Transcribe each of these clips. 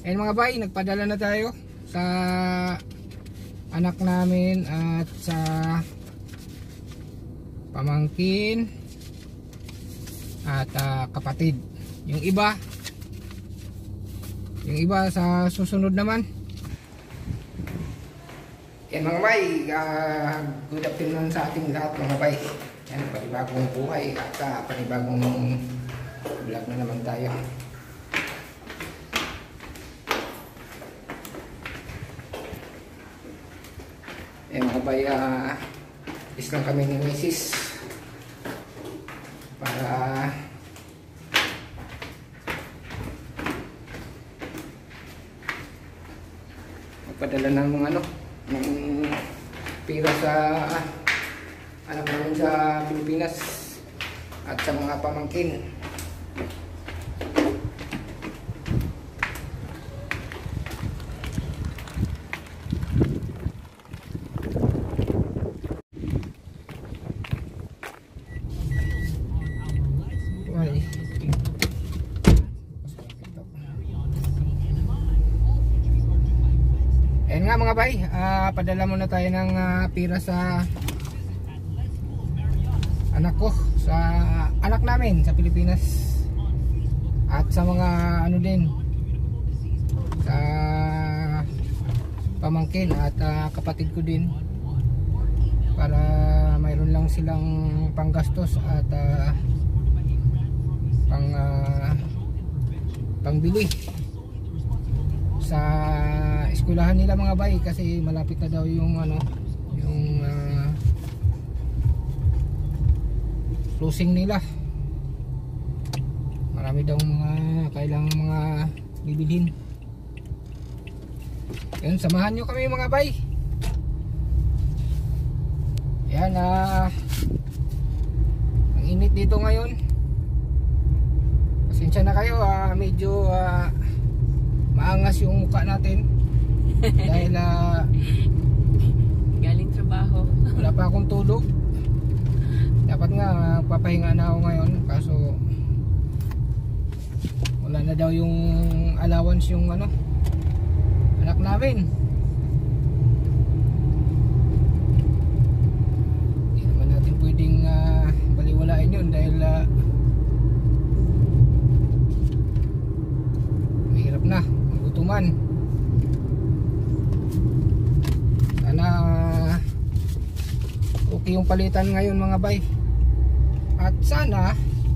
Ayun mga bay, nagpadala na tayo sa anak namin at sa pamangkin at kapatid. Yung iba sa susunod naman. Yan mga bay, good afternoon sa ating lahat mga bay. Yan, panibagong buhay at panibagong vlog na naman tayo. Yan mga bay, is lang kami ni Mrs. para magpadala ng ng pira sa anak namin sa Pilipinas at sa mga pamangkin. Ayan nga mga bay, padala muna tayo ng pira sa anak ko, sa anak namin sa Pilipinas at sa mga din sa pamangkin at kapatid ko din, para mayroon lang silang panggastos at pangbili sa eskwelahan nila mga bay, kasi malapit na daw yung closing nila. Marami daw mga kailangang mga bibilhin. Yan, samahan nyo kami mga bay. Yan, ang init dito ngayon. Pasensya na kayo, medyo maangas yung mukha natin dahil galing trabaho. Wala pa akong tulog. Dapat nga papahinga na ako ngayon, kaso wala na daw yung allowance yung anak namin. Hindi naman natin pwedeng baliwalain yun dahil mahirap na, magutuman. Sana okay yung palitan ngayon mga bay, at sana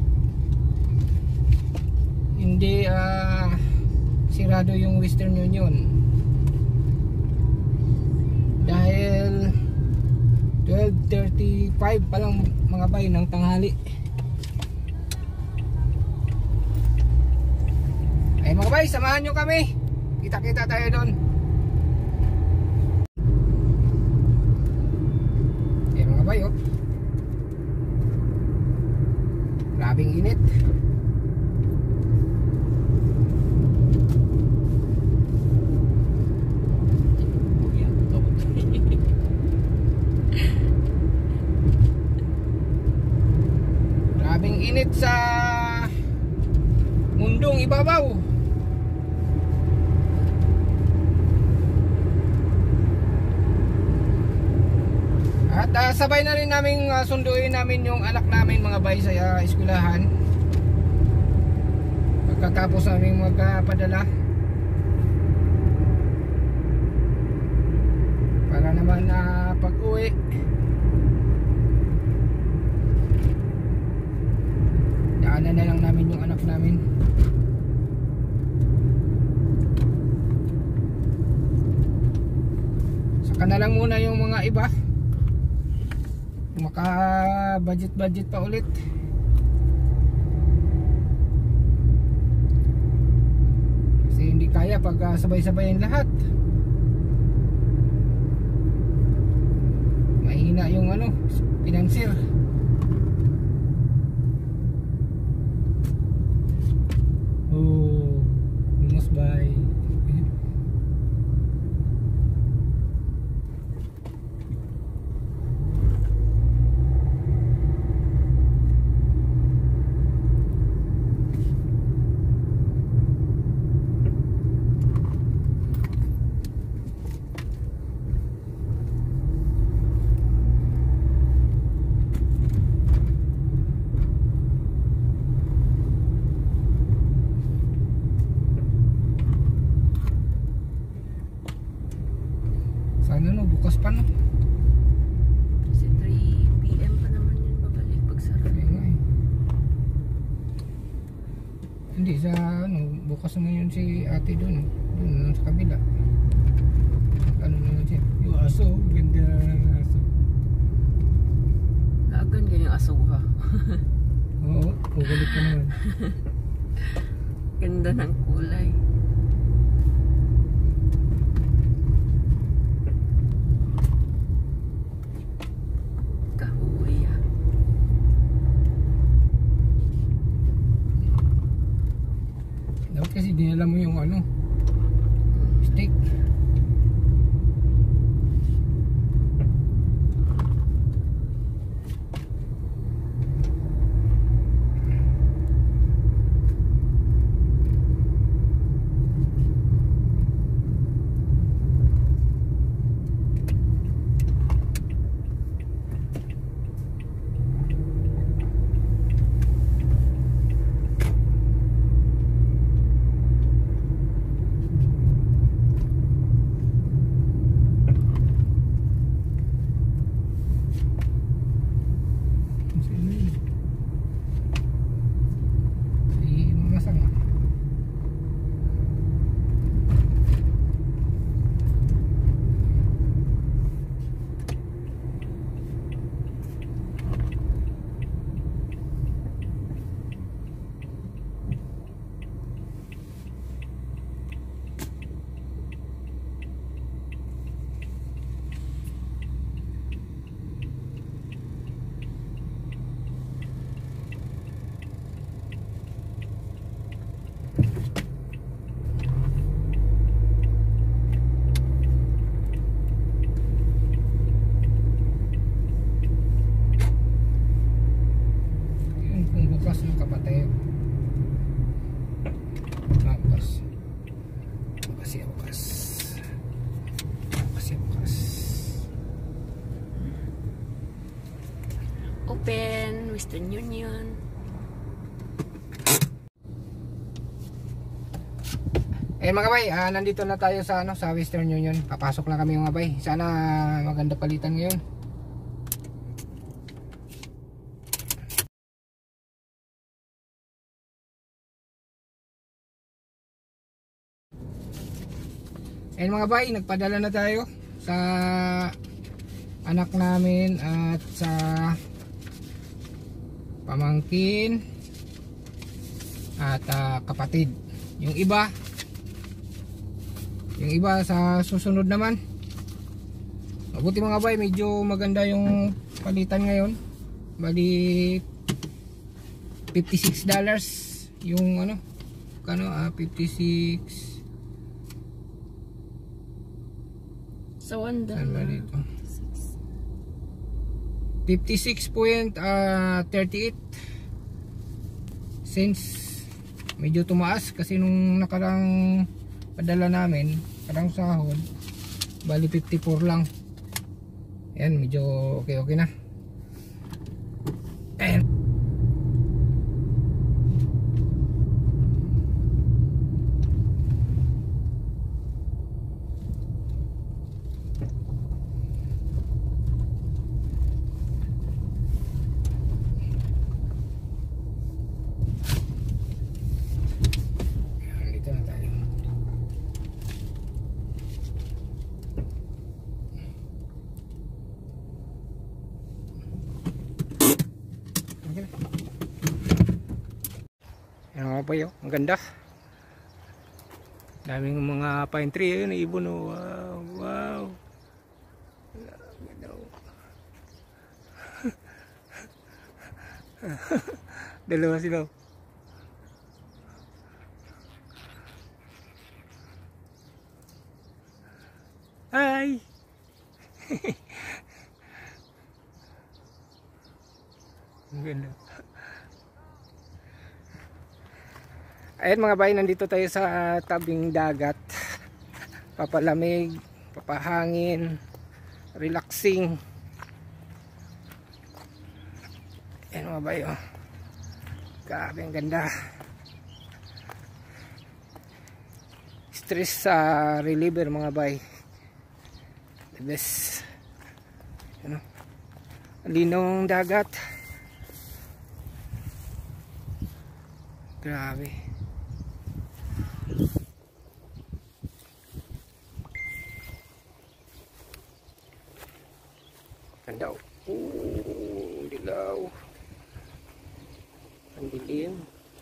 hindi sirado yung Western Union dahil 12:35 pa lang mga bay ng tanghali. Ay mga bay, samahan nyo kami, kita-kita tayo doon. Ay mga bay, oh, grabing init. Grabing init sa mundong ibabaw. At sabay na rin namin sunduin namin yung anak namin mga bay sa eskwelahan pagkatapos namin magpadala, para naman pag uwi daanan na lang namin yung anak namin. Saka na lang muna yung mga iba, maka budget pa ulit. Kasi hindi kaya pag sabay-sabayin lahat. Mahina yung financier. Oh, almost by. Hindi sa ano, bukas na ngayon si ate doon. Doon sa kabila. Ano naman siya? Yung aso, ganda ng aso. Lagan kayong aso ha. Oo, ugalit pa naman. Ganda ng kulay. Kahoy ah. Dapat kasi dinala mo yung ano, steak. Si Mamasang. Yun kung bukas yung kapatid. Bukas. Bukas ya bukas. Bukas ya bukas. Open Western Union. Mga bay, nandito na tayo sa ano, sa Western Union. Papasok lang kami mga bay. Sana maganda palitan ngayon. Mga bay, nagpadala na tayo sa anak namin at sa pamangkin at kapatid. Yung iba sa susunod naman. Mabuti mga bay, medyo maganda yung palitan ngayon. Bali $56 yung ano, kano 56. So $1. Saan ba dito? 56.38 cents. Medyo tumaas kasi nung nakarang padala namin, parang sahod, bali 54 lang. Ayan, medyo okay na. Ayan. Dito na tayo. Ayan mga payo, ang ganda. Daming mga pine tree, ayun, ibon, oh. Wow, wow. Ganda, oh. Dalawa sila. Hi. Ang ganda. Ayan mga bay, nandito tayo sa tabing dagat. Papalamig, papahangin, relaxing. Ayan mga bay, oh. Grabe, ang ganda. Stress reliever mga bay. The best. Ano? Linaw ng dagat. Grabe. Madilim.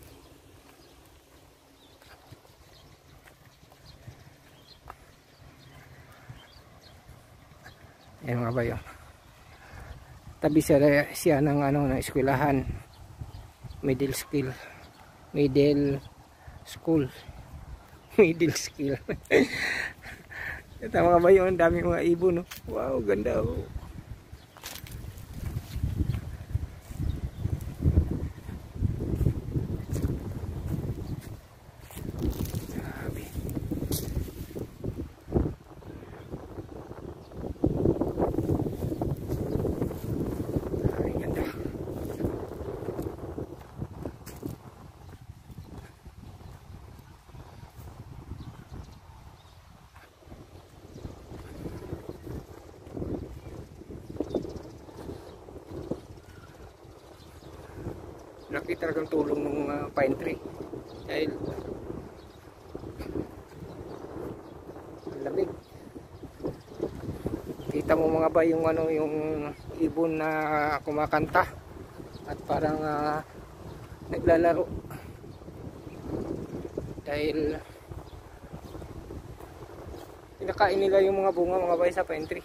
Yan mga bayo. Tabi siya ng ng eskwelahan. Middle school. Middle skill. Ito mga bayo, ang dami mga ibon, no? Wow, ganda, oh. Grabe. Ay, ganda. Laki talagang tulong ng pine tree dahil lamig. Kita mo mga ba yung yung ibon na kumakanta at parang naglalaro dahil pinakain nila yung mga bunga mga bay sa pine tree.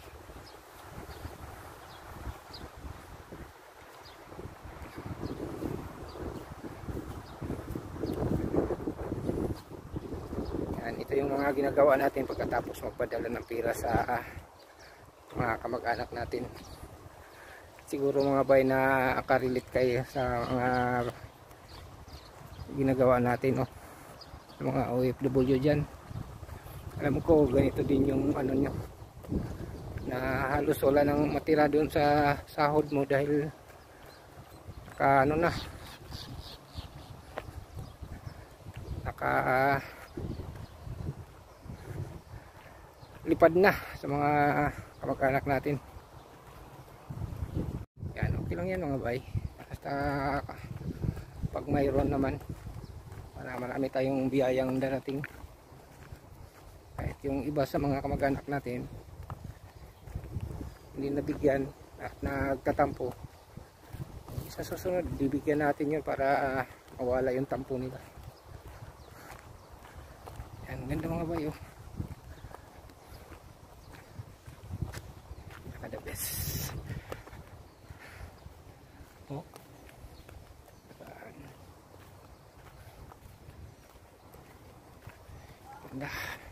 Ito yung mga ginagawa natin pagkatapos magpadala ng pira sa mga kamag-anak natin. Siguro mga bay na akarelate kayo sa mga ginagawa natin, no? Mga OFW dyan. Alam ko ganito din yung nyo, na halos wala nang matira doon sa sahod mo dahil lipad na sa mga kamag-anak natin. Yan, okay lang yan mga bay. Basta pag mayroon naman, marami tayong biyayang darating. Kahit yung iba sa mga kamag-anak natin hindi nabigyan at nagtatampo, sa susunod bibigyan natin yun para mawala yung tampo nila. Yan, ganda mga bay, oh. The best. Oh. Ganda.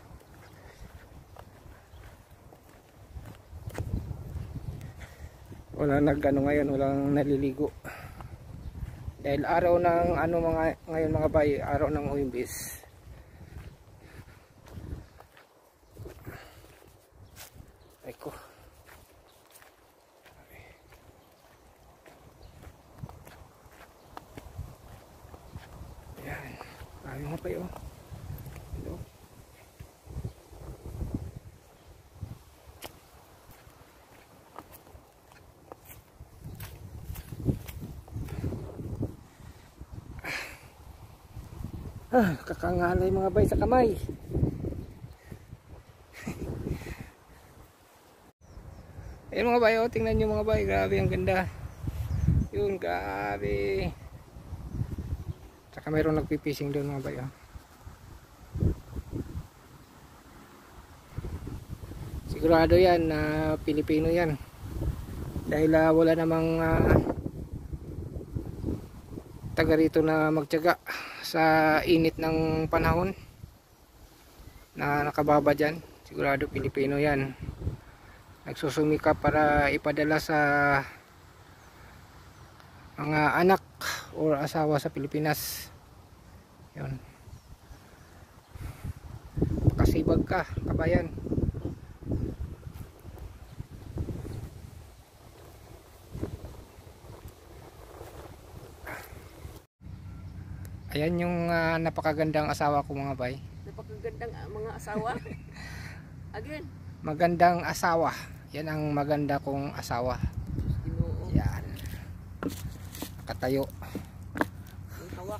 Wala ngayon, walang naliligo. Dahil araw ng ngayon mga bay, araw ng Huwebes. Ay ko. Ayun nga pa yun. Hello. Kakangalay mga bay sa kamay. Ayun mga bay, oh, tingnan nyo mga bay, grabe ang ganda. Yun, grabe. Saka mayroong nagpipishing doon mga bay, oh. Sigurado yan na Pilipino yan dahil wala namang taga rito na magtiyaga sa init ng panahon na nakababa dyan. Sigurado Pilipino yan, nagsusumika para ipadala sa mga anak o asawa sa Pilipinas. Yun, pakasibag ka kabayan. Ayan yung napakagandang asawa ko mga bay. Napakagandang mga asawa. Again. Magandang asawa. Yan ang maganda kong asawa. Ginoo. Yan. Nakatayo. Ang hawak.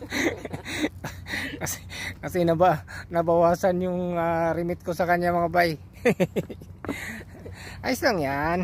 kasi nabawasan yung remit ko sa kanya mga bay. Ayos lang yan.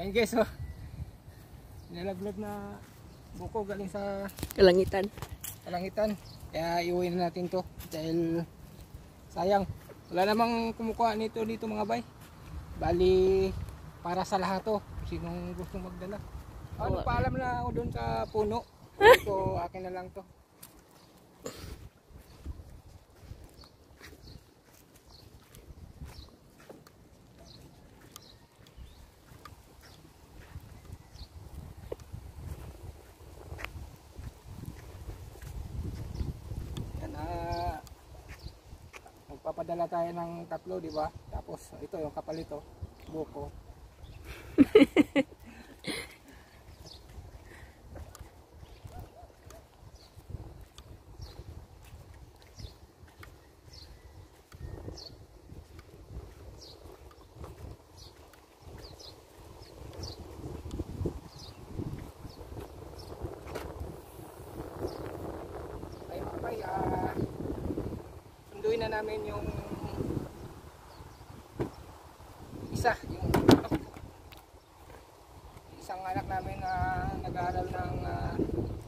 Ayun guys, oh. Nilaglag na buko galing sa Kalangitan. kalangitan. Kaya iuwi na natin to dahil sayang. Wala namang kumukuha nito dito mga bay. Bali para sa lahat to. Sinong gustong magdala. Ano, paalam na ako doon sa puno. So akin na lang to. Magpapadala tayo ng 3, di ba? Tapos ito yung kapalito, buko. Ay mamay, sunduin na namin yung isa, yung isang anak namin na nag-aaral ng